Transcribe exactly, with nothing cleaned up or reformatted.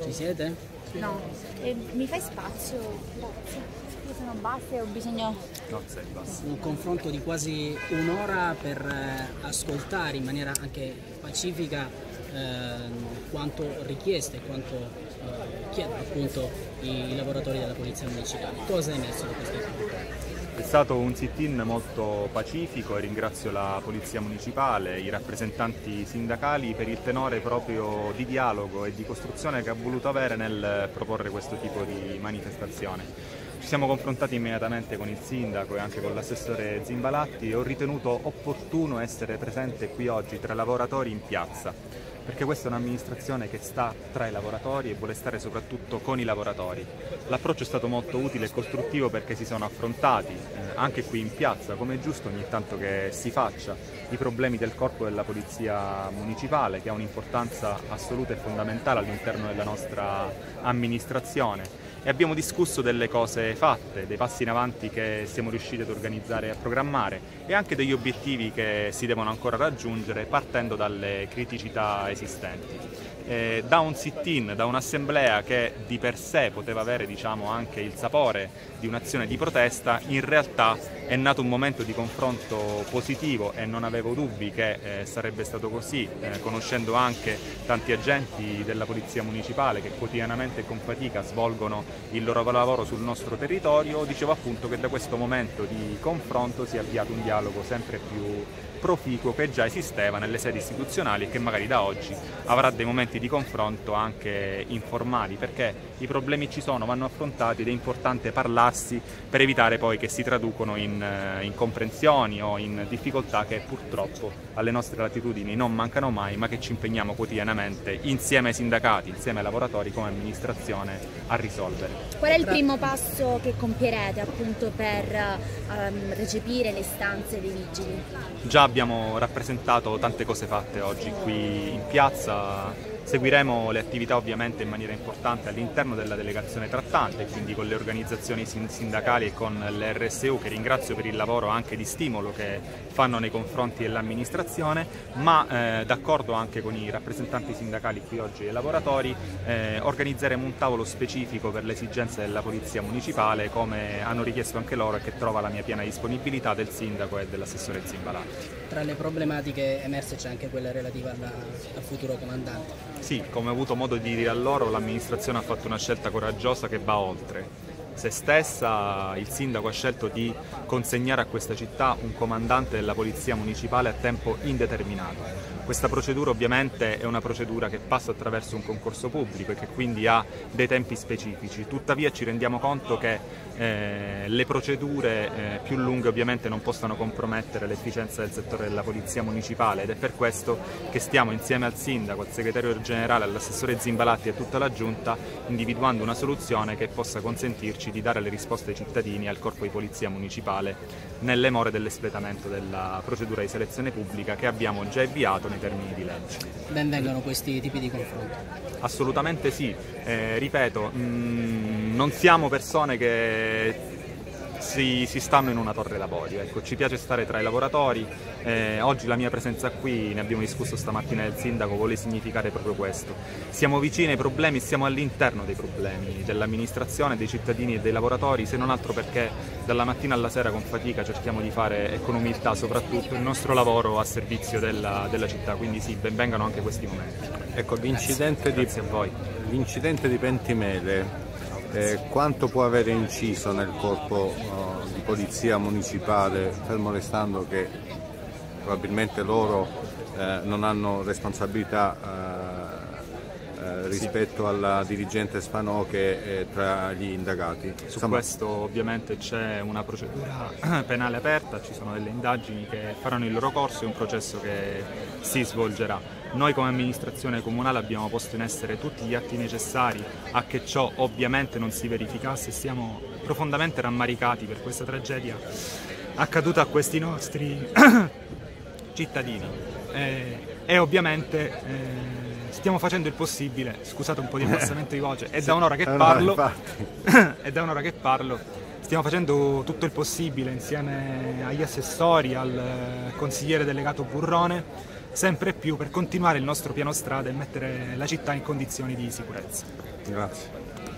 Ci siete? No, eh, mi fai spazio? Grazie. Io sono bassa e ho bisogno... No, sei bassa. Un confronto di quasi un'ora per eh, ascoltare in maniera anche pacifica eh, quanto richiesto e quanto eh, chiedono appunto i, i lavoratori della Polizia Municipale. Cosa è emerso da questo incontro? È stato un sit-in molto pacifico e ringrazio la Polizia Municipale, i rappresentanti sindacali per il tenore proprio di dialogo e di costruzione che ha voluto avere nel proporre questo tipo di manifestazione. Ci siamo confrontati immediatamente con il sindaco e anche con l'assessore Zimbalatti e ho ritenuto opportuno essere presente qui oggi tra i lavoratori in piazza, perché questa è un'amministrazione che sta tra i lavoratori e vuole stare soprattutto con i lavoratori. L'approccio è stato molto utile e costruttivo perché si sono affrontati eh, anche qui in piazza, come è giusto ogni tanto che si faccia, i problemi del corpo della Polizia Municipale, che ha un'importanza assoluta e fondamentale all'interno della nostra amministrazione. E abbiamo discusso delle cose fatte, dei passi in avanti che siamo riusciti ad organizzare e a programmare e anche degli obiettivi che si devono ancora raggiungere partendo dalle criticità esistenti. Eh, da un sit-in, da un'assemblea che di per sé poteva avere diciamo, anche il sapore di un'azione di protesta, in realtà è nato un momento di confronto positivo e non avevo dubbi che eh, sarebbe stato così, eh, conoscendo anche tanti agenti della Polizia Municipale che quotidianamente e con fatica svolgono il loro lavoro sul nostro territorio. Dicevo appunto che da questo momento di confronto si è avviato un dialogo sempre più proficuo che già esisteva nelle sedi istituzionali e che magari da oggi avrà dei momenti di confronto anche informali, perché i problemi ci sono, vanno affrontati ed è importante parlarsi per evitare poi che si traducono in incomprensioni o in difficoltà che purtroppo alle nostre latitudini non mancano mai, ma che ci impegniamo quotidianamente insieme ai sindacati, insieme ai lavoratori come amministrazione a risolvere. Qual è il primo passo che compierete appunto per um, recepire le istanze dei vigili? Già abbiamo rappresentato tante cose fatte oggi qui in piazza. Seguiremo le attività ovviamente in maniera importante all'interno della delegazione trattante, quindi con le organizzazioni sindacali e con l'R S U, che ringrazio per il lavoro anche di stimolo che fanno nei confronti dell'amministrazione, ma eh, d'accordo anche con i rappresentanti sindacali qui oggi e i lavoratori, eh, organizzeremo un tavolo specifico per le esigenze della Polizia Municipale, come hanno richiesto anche loro e che trova la mia piena disponibilità del sindaco e dell'assessore Zimbalatti. Tra le problematiche emerse c'è anche quella relativa alla, al futuro comandante. Sì, come ho avuto modo di dire a loro, l'amministrazione ha fatto una scelta coraggiosa che va oltre se stessa. Il sindaco ha scelto di consegnare a questa città un comandante della Polizia Municipale a tempo indeterminato. Questa procedura ovviamente è una procedura che passa attraverso un concorso pubblico e che quindi ha dei tempi specifici, tuttavia ci rendiamo conto che eh, le procedure eh, più lunghe ovviamente non possano compromettere l'efficienza del settore della Polizia Municipale ed è per questo che stiamo insieme al sindaco, al segretario generale, all'assessore Zimbalatti e a tutta la giunta individuando una soluzione che possa consentirci di dare le risposte ai cittadini e al corpo di Polizia Municipale nelle more dell'espletamento della procedura di selezione pubblica che abbiamo già avviato nei termini di legge. Ben vengano questi tipi di confronti? Assolutamente sì, eh, ripeto, mh, non siamo persone che si, si stanno in una torre d'avorio, ecco, ci piace stare tra i lavoratori, eh, oggi la mia presenza qui, ne abbiamo discusso stamattina del sindaco, vuole significare proprio questo. Siamo vicini ai problemi, siamo all'interno dei problemi dell'amministrazione, dei cittadini e dei lavoratori, se non altro perché dalla mattina alla sera con fatica cerchiamo di fare e con umiltà soprattutto il nostro lavoro a servizio della, della città, quindi sì, ben vengano anche questi momenti. Ecco, l'incidente di, l'incidente di Pentimele, eh, quanto può avere inciso nel corpo uh, di polizia municipale, fermo restando che probabilmente loro eh, non hanno responsabilità eh, eh, rispetto sì. alla dirigente Spanò che è tra gli indagati? Su Insomma, questo ovviamente c'è una procedura penale aperta, ci sono delle indagini che faranno il loro corso e un processo che si svolgerà. Noi come amministrazione comunale abbiamo posto in essere tutti gli atti necessari a che ciò ovviamente non si verificasse e siamo profondamente rammaricati per questa tragedia accaduta a questi nostri cittadini e, e ovviamente eh, stiamo facendo il possibile, scusate un po' di abbassamento di voce, è da un'ora che parlo, è da un'ora che parlo, stiamo facendo tutto il possibile insieme agli assessori, al consigliere delegato Burrone, sempre più per continuare il nostro piano strada e mettere la città in condizioni di sicurezza. Grazie.